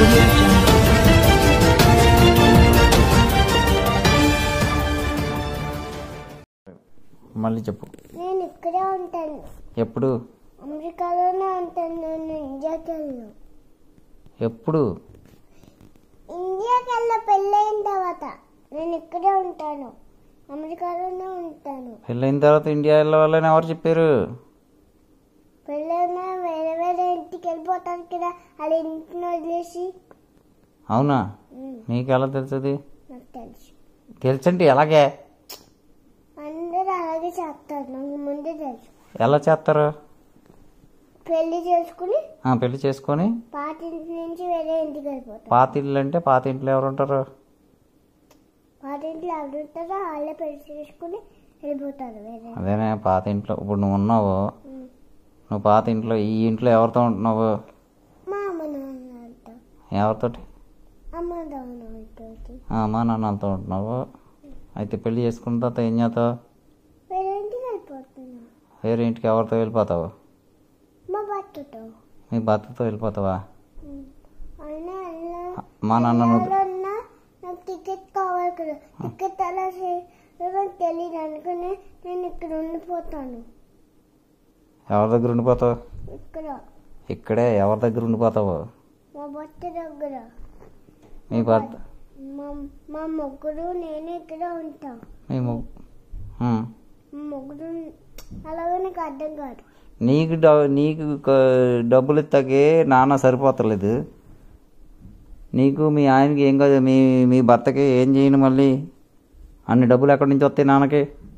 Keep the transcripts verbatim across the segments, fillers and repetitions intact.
audio jungle. మళ్ళీ చెప్పు. నేను ఇక్కడే ఉంటాను. ఎప్పుడు? అమెరికాలోనే ఉంటాను. నేను ఇండియాకి వెళ్ళను. ఎప్పుడు? ఇండియాకి వెళ్ళ పెళ్ళైన తర్వాత నేను ఇక్కడే ఉంటాను. అమెరికాలోనే ఉంటాను. పెళ్ళైన తర్వాత ఇండియా వెళ్ళవాలని ఎవరు చెప్పారు? పెళ్ళైనా వేరే వేరే ఇంటికి వెళ్ళిపోతాను కదా, అలా ఇంటిని వదిలేసి. అవునా? నీకు ఎలా తెలుస్తుంది? నాకు తెలుసు. తెలుసంటే ఎలాగే? అందరూ అలాగే చేస్తారు, నాకు ముందే తెలుసు. ఎలా చేస్తారు? పెళ్లి చేసుకుని పెళ్లి చేసుకొని పాత ఇంటి నుంచి వేరే ఇంటికి వెళ్ళిపోతారు. పాత ఇల్లు అంటే పాత ఇంట్లో ఎవరు ఉంటారు? పాత ఇంట్లో ఎవరు ఉంటారో వాళ్ళే పెళ్లి చేసుకుని వెళ్ళిపోతారు వేరే. అదేనే పాత ఇంట్లో. ఇప్పుడు నువ్వు ఉన్నావు, నువ్వు పాత ఇంట్లో ఈ ఇంట్లో ఎవరితో ఉంటున్నావు? మా అమ్మ నాన్నతో. ఎవరితోటి? అమ్మ నాన్నతో. అమ్మా నాన్నలతో ఉంటున్నావు. అయితే పెళ్లి చేసుకున్న తర్వాత ఏం చేస్తావు? వేరే ఇంటికి వెళ్ళిపోతున్నా. వేరే ఇంటికి ఎవరితో వెళ్ళిపోతావు? మా భర్తతో. మీ భర్తతో వెళ్ళిపోతావా? అయినా మా నాన్న నాకు టికెట్ కావాలి కదా, టికెట్ అలా చేయడం తెలియదు అనుకుని నేను ఇక్కడ ఉండిపోతాను. ఎవరి దగ్గర ఉండిపోతావు? ఇక్కడ. ఇక్కడే ఎవరి దగ్గర ఉండిపోతావు? మా భర్త దగ్గర. మీ భర్త? మా ముగ్గురు నేను ఇక్కడ ఉంటాం. మీ ముగ్గురు అలాగే నాకు అర్థం కాదు. నీకు నీకు డబ్బులు ఇస్తాకే నాన్న సరిపోతలేదు. నీకు మీ ఆయనకి ఏం కాదు, మీ మీ భర్తకి ఏం చేయను మళ్ళీ? అన్ని డబ్బులు ఎక్కడి నుంచి వస్తాయి నాన్నకి?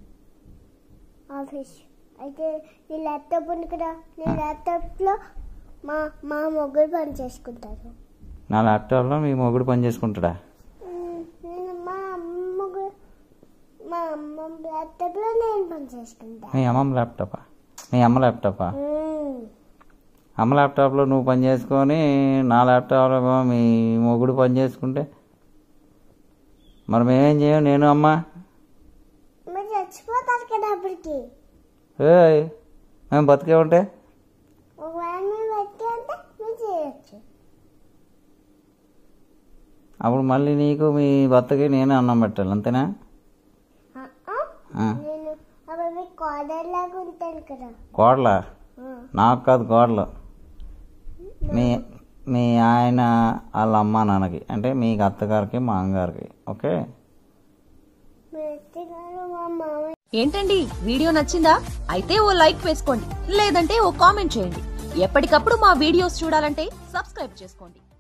ఆఫీస్ అయితే నీ ల్యాప్టాప్ ఉంది కదా, నీ ల్యాప్టాప్లో మా మా ముగ్గురు పని చేసుకుంటారు. నా ల్యాప్టాప్లో మీ మొగుడు పని చేసుకుంటాడా? మా ముగ్గురు మా అమ్మ ల్యాప్టాప్లో నేను పని చేసుకుంటా. మీ అమ్మమ్మ ల్యాప్టాపా? మీ అమ్మ ల్యాప్టాపా? అమ్మ ల్యాప్టాప్లో నువ్వు పని చేసుకొని నా ల్యాప్టాప్లో మీ మొగుడు పని చేసుకుంటే మరి మేమేం చేయం? నేను అమ్మ మీరు చచ్చిపోతారు కదా అప్పటికి. ఏ మేము బతికే ఉంటే ఒకవేళ మీరు బతికే ఉంటే మీరు చేయొచ్చు. అప్పుడు మళ్ళీ నీకు మీ భర్తకి నేనే అన్నం పెట్టాలి, అంతేనా? నేను అప్పుడు మీకు కోడలాగా ఉంటాను కదా. కోడలా? నాకు కాదు కోడలు, మీ మీ ఆయన వాళ్ళ అమ్మ నాన్నకి, అంటే మీ అత్తగారికి మా అమ్మగారికి. ఓకే? ఏంటండి వీడియో నచ్చిందా? అయితే ఓ లైక్ వేసుకోండి, లేదంటే ఓ కామెంట్ చేయండి. ఎప్పటికప్పుడు మా వీడియోస్ చూడాలంటే సబ్స్క్రైబ్ చేసుకోండి.